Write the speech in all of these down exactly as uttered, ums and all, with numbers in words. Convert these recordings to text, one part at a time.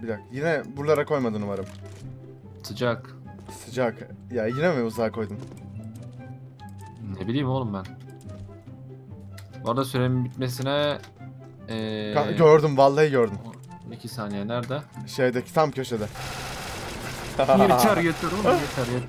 Bir dakika. Yine buralara koymadın umarım. Sıcak. Sıcak. Ya yine mi uzağa koydun? Ne bileyim oğlum ben. Bu arada süremin bitmesine... Ee, Gördüm, vallahi gördüm. iki saniye nerede? Şeydeki tam köşede. yeter yeter oğlum yeter yeter.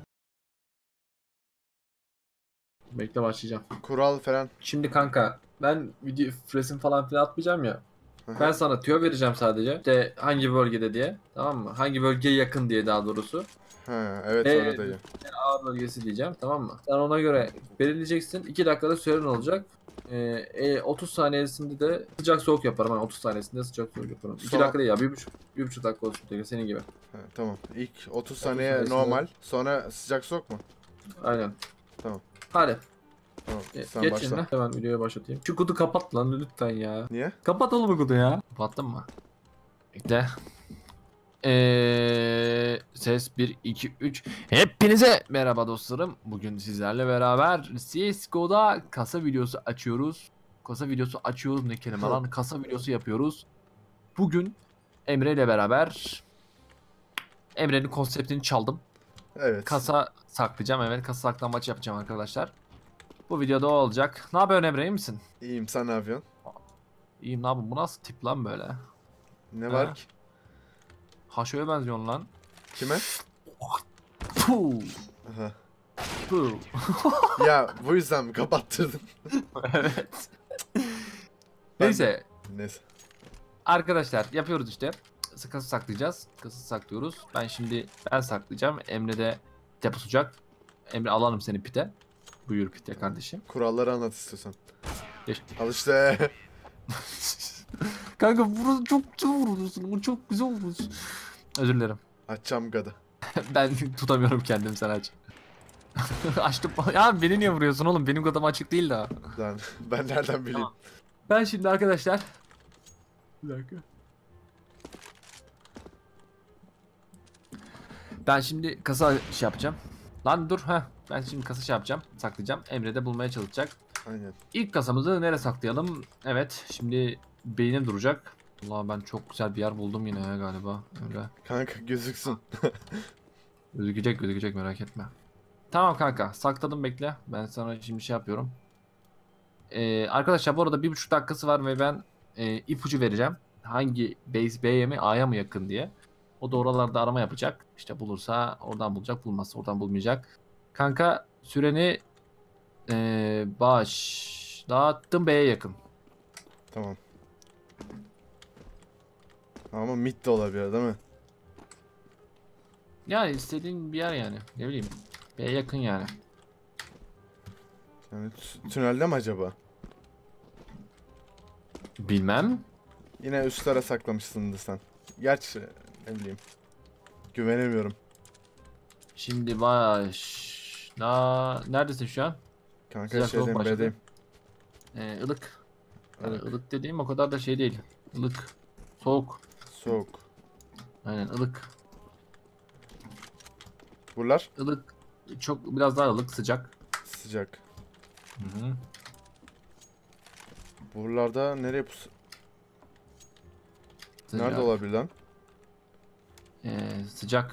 Bekle başlayacağım. Kural falan. Şimdi kanka ben video resim falan filan atmayacağım ya. Ben sana tüyo vereceğim sadece. İşte hangi bölgede diye. Tamam mı? Hangi bölgeye yakın diye daha doğrusu. Ha, evet Ee, öyle değil. A bölgesi diyeceğim, tamam mı? Sen ona göre belirleyeceksin. iki dakikada süren olacak. Ee, otuz saniyesinde de sıcak soğuk yaparım. Yani otuz saniyesinde sıcak soğuk yaparım. iki Son... dakika değil ya. bir buçuk bir buçuk dakika olsun diye senin gibi. Ha, tamam. İlk otuz saniye normal. Sonra sıcak soğuk mu? Aynen. Tamam. Hadi. Tamam. Sen Geç başla. şimdi. Hemen videoya başlatayım. Şu kutu kapat lan lütfen ya. Niye? Kapat oğlum bu kutu ya. Kapattın mı? Bekle. Eee ses bir iki üç. Hepinize merhaba dostlarım. Bugün sizlerle beraber C S G O'da kasa videosu açıyoruz. Kasa videosu açıyoruz ne kelime lan? Kasa videosu yapıyoruz. Bugün Emre ile beraber Emre'nin konseptini çaldım. Evet. Kasa saklayacağım. Evet, kasa saklambaç yapacağım arkadaşlar. Bu videoda o olacak. Ne yapıyorsun Emre, iyi misin? İyiyim, sen ne yapıyorsun? İyiyim, ne yapayım? Bu nasıl tip lan böyle? Ne Ha? var ki? Haşo'ya benziyorsun lan. Kime? Puh. Aha. Puh. Ya bu yüzden mi kapattırdın? Evet. Ben Neyse. De... Neyse. Arkadaşlar yapıyoruz işte. Kası saklayacağız. Kası saklıyoruz. Ben şimdi ben saklayacağım. Emre de pite pusacak. Emre alalım seni pite. Buyur pite kardeşim. Kuralları anlat istiyorsan. Geç. Al işte. Kanka burası çok güzel vurursun. Bu çok güzel vurursun. Özür dilerim. Açacağım gadı. Ben tutamıyorum kendim, sen aç. Açtım. Ya beni niye vuruyorsun oğlum? Benim gadım açık değil daha. Ben, ben nereden bileyim? Tamam. Ben şimdi arkadaşlar. Bir dakika. Ben şimdi kasa şey yapacağım. Lan dur ha. Ben şimdi kasa şey yapacağım. Saklayacağım. Emre de bulmaya çalışacak. Aynen. İlk kasamızı nereye saklayalım? Evet. Şimdi beynim duracak. Allah, ben çok güzel bir yer buldum yine ya galiba. Emre. Kanka gözüksün. Gözükecek gözükecek, merak etme. Tamam kanka, sakladım, bekle. Ben sana şimdi şey yapıyorum. Ee, arkadaşlar bu arada bir buçuk dakikası var ve ben e, ipucu vereceğim. Hangi base B'ye mi A'ya mı yakın diye. O da oralarda arama yapacak. İşte bulursa oradan bulacak, bulmazsa oradan bulmayacak. Kanka süreni e, başlattım, B'ye yakın. Tamam. Ama mid de olabilir değil mi? Yani istediğin bir yer yani. Ne bileyim. B'ye yakın yani. Yani tünelde mi acaba? Bilmem. Yine üstlere saklamışsındır sen. Gerçi ne bileyim. Güvenemiyorum. Şimdi başla. Neredesin şu an? Kanka Sıcak soğuk şeydeyim, başladı. B'deyim. Ee, ılık. Yani Ilık. ılık dediğim o kadar da şey değil. Ilık. Soğuk. Soğuk. Aynen ılık. Buralar Ilık. Çok biraz daha ılık, sıcak. sıcak. Hı hı. Buralarda nereye pus... Sıcak. Nerede olabilir lan? Ee, sıcak.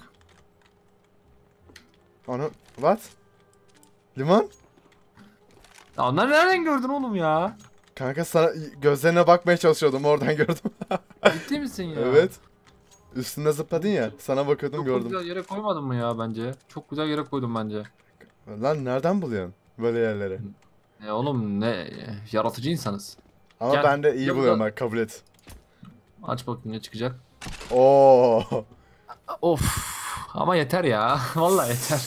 Onu... What? Liman? Ya onları nereden gördün oğlum ya? Kanka sana gözlerine bakmaya çalışıyordum, oradan gördüm. Ciddi misin ya? Evet. Üstünde zıpladın ya, sana bakıyordum, Çok gördüm. güzel yere koymadın mı ya bence? Çok güzel yere koydum bence. Lan nereden buluyorsun böyle yerleri? E oğlum ne yaratıcı insanız. Ama Gel. ben de iyi Gel buluyorum, burada. bak, kabul et. Aç bakayım ne çıkacak. Oo. Of. Ama yeter ya. Vallahi yeter.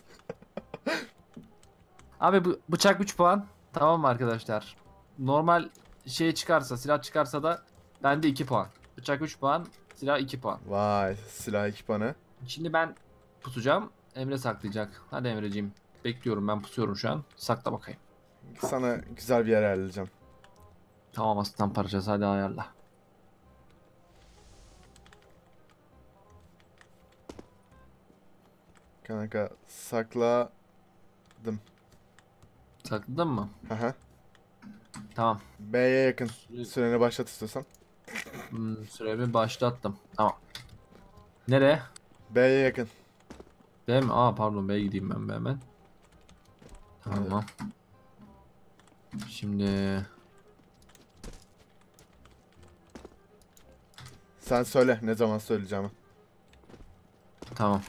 Abi bu bıçak üç puan. Tamam mı arkadaşlar? Normal şey çıkarsa, silah çıkarsa da bende iki puan. Bıçak üç puan, silah iki puan. Vay, silah ekipmanı. Şimdi ben pusacağım. Emre saklayacak. Hadi Emreciğim. Bekliyorum, ben pusuyorum şu an. Sakla bakayım. Sana güzel bir yer ayarlayacağım. Tamam aslan parçası, hadi ayarla. Kanka sakladım. Sakladın mı? Aha. Tamam. B'ye yakın. Süreni başlat istiyorsan. Hmm, süremi başlattım. Tamam. Nereye? B'ye yakın. Değil mi? Aa pardon B'ye gideyim ben bir hemen. Tamam. Şimdi Sen söyle ne zaman söyleyeceğimi. tamam.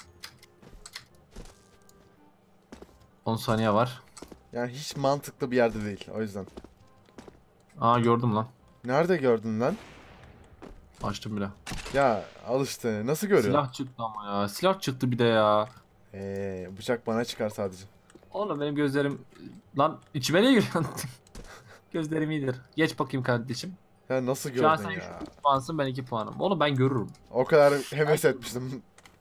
on saniye var. Yani hiç mantıklı bir yerde değil o yüzden. Aa gördüm lan. Nerede gördün lan? Açtım bile. Ya al işte nasıl görüyorsun? Silah çıktı ama ya. Silah çıktı bir de ya. Eee bıçak bana çıkar sadece. Oğlum benim gözlerim... Lan içime ne giriyorsun? Gözlerim iyidir. Geç bakayım kardeşim. Ya nasıl Şu an gördün sen ya? üç puansın, ben iki puanım. Oğlum ben görürüm. O kadar heves etmiştim.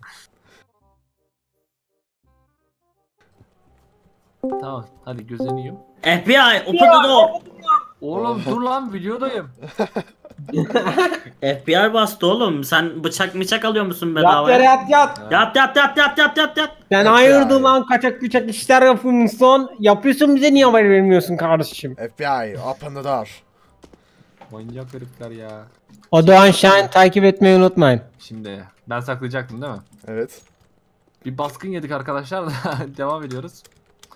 Tamam hadi gözlerini yiyeyim. F B I, open the door. Oğlum dur lan videodayım. F B I bastı oğlum. Sen bıçak bıçak alıyor musun Yat bedavaya? yere yat yat. Yat yat yat yat yat yat yat. Sen Yat hayırdır ya. lan kaçak küçük işler yapıyorsun. Yapıyorsun bize niye haber vermiyorsun kardeşim? F B I open the door. Manyak herifler ya. O Doğan Şahin takip etmeyi unutmayın. Şimdi ben saklayacaktım değil mi? Evet. Bir baskın yedik arkadaşlar da devam ediyoruz.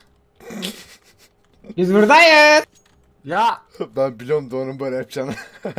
Biz buradayız. Ya Ben biliyorum Doğan'ın böyle yapacağını.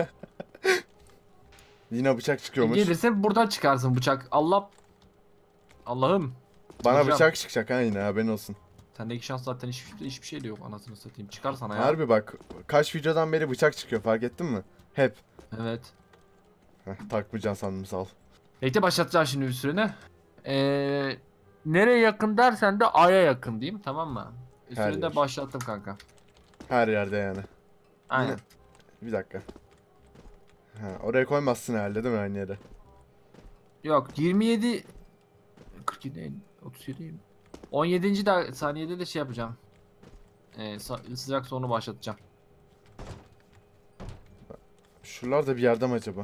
Yine bıçak çıkıyormuş. gelirse buradan çıkarsın bıçak. Allah Allah'ım. Bana Hocam. bıçak çıkacak ha yine haberin olsun. Sendeki şans zaten hiç, hiçbir şey de yok anasını satayım. Çıkar sana ya. Harbi bak kaç videodan beri bıçak çıkıyor fark ettin mi? Hep. Evet. Heh, takmayacaksın sandım sağ ol. Bekle başlatacağım şimdi bir süreni. Ee, nereye yakın dersen de Ay'a yakın diyeyim tamam mı? Her Süreni de yer. başlattım kanka. Her yerde yani. Aynen. Yine- Bir dakika. Ha, oraya koymazsın herhalde değil mi aynı yere? Yok yirmi yedi kırk yedi otuz yedi on yedinci de saniyede de şey yapacağım. Ee, sa- sıcak sonu başlatacağım. Şuralarda bir yerde mi acaba?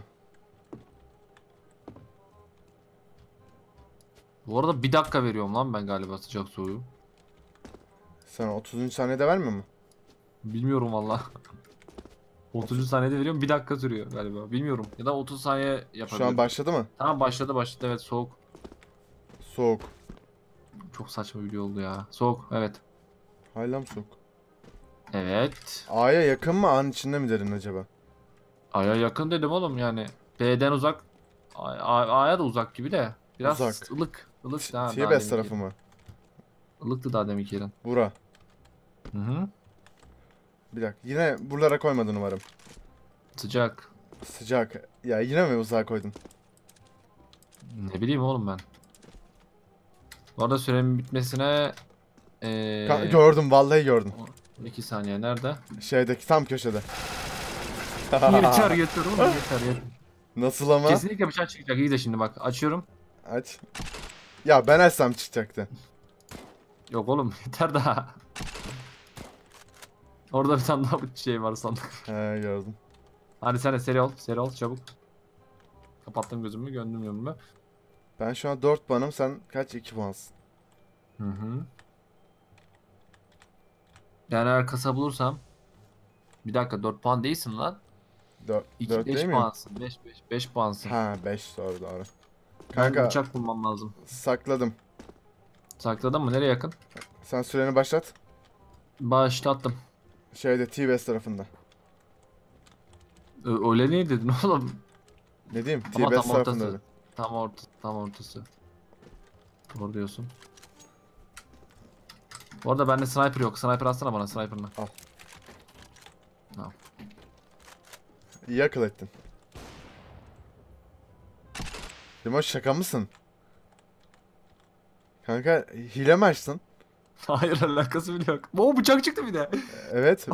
Bu arada bir dakika veriyorum lan ben galiba sıcak soğuğu. Sen otuzuncu saniyede vermiyor mu? Bilmiyorum valla. otuz saniyede veriyorum bir dakika sürüyor galiba. Bilmiyorum. Ya da otuz saniye yapabilirim. Şu an başladı mı? Tamam başladı başladı evet soğuk. Soğuk. Çok saçma bir video oldu ya. Soğuk evet. Hala mı soğuk? Evet. A'ya yakın mı A'nın içinde mi derin acaba? A'ya yakın dedim oğlum yani. B'den uzak. A- A- A'ya da uzak gibi de. Biraz Uzak. ılık. Ilık daha. T B S tarafı mı? Ilıktı daha demek yerin. Bura. Hı hı. Bir dakika. Yine buralara koymadın umarım. Sıcak. Sıcak. Ya yine mi uzağa koydun? Ne bileyim oğlum ben. Bu arada süremin bitmesine ee, Ka- gördüm vallahi gördüm. iki saniye nerede? Şeydeki tam köşede. yeter yeter oğlum yeter yeter. Nasıl ama? Kesinlikle bıçak çıkacak. İyi de şimdi bak açıyorum. Aç. Ya ben açsam çıkacaktı. Yok oğlum yeter daha. Orada bir tane daha şey var sandık. He gördüm. Hadi sen de seri ol, seri ol çabuk. Kapattım gözümü, göndüm yönümü. Ben şu an dört puanım sen kaç? iki puansın. Hı hı. Yani eğer kasa bulursam bir dakika dört puan değilsin lan. dört, iki dört beş değil mi? puansın. beş beş beş puansın. Ha beş doğru doğru. Ben Kanka bıçak bulmam lazım. sakladım. Sakladın mı? Nereye yakın? Sen süreni başlat. Başlattım. Şeyde T B S tarafında. Ö- öyle niye dedin oğlum? Ne diyeyim? Ama T B S tam tarafında ortası. dedi. Tam ortası, tam ortası. Doğru diyorsun. Bu arada bende sniper yok. Sniper atsana bana sniper'ını. Al. Al. İyi akıl ettin. Limon şaka mısın? Kanka hile mi açtın? Hayır alakası bile yok. O bıçak çıktı bir de. Evet.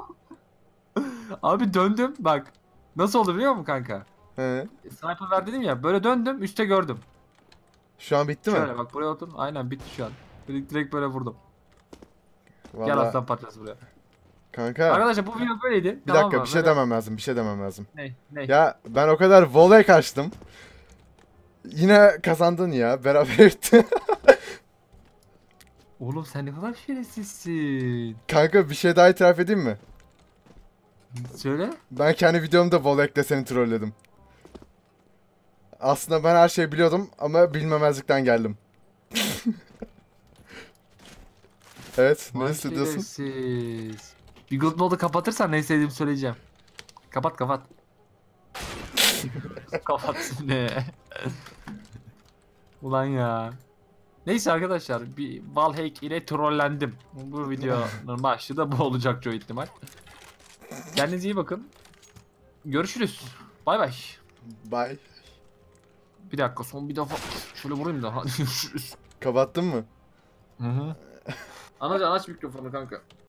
Abi döndüm bak. Nasıl oldu biliyor musun kanka? He. Sniper ver dedim ya. Böyle döndüm üstte gördüm. Şu an bitti mi? Şöyle bak buraya otur. Aynen bitti şu an. Direkt, direkt böyle vurdum. Gel Vallahi aslan parçası buraya. kanka Arkadaşlar bu video böyleydi. bir tamam dakika mı? bir şey Böyle- demem lazım. Bir şey demem lazım. Ne? Ne? Ya ben o kadar voley kaçtım. Yine kazandın ya. Beraber bitti. Oğlum sen ne kadar şerefsizsin. Kanka bir şey daha itiraf edeyim mi? Söyle. Ben kendi videomda Volek'te seni trolledim. Aslında ben her şeyi biliyordum ama bilmemezlikten geldim. Evet, ne Vay hissediyorsun? şerefsiz. Bir good modu kapatırsan ne istediğimi söyleyeceğim. Kapat kapat. Kapat ne? Ulan ya. Neyse arkadaşlar bir Valheik ile trollendim. Bu videonun başlığı da bu olacak çoğu ihtimal. Kendinize iyi bakın. Görüşürüz. Bay bay. Bye. Bir dakika son bir defa şöyle vurayım da hadi görüşürüz. Kapattın mı? Hı hı. Anacan aç mikrofonu kanka.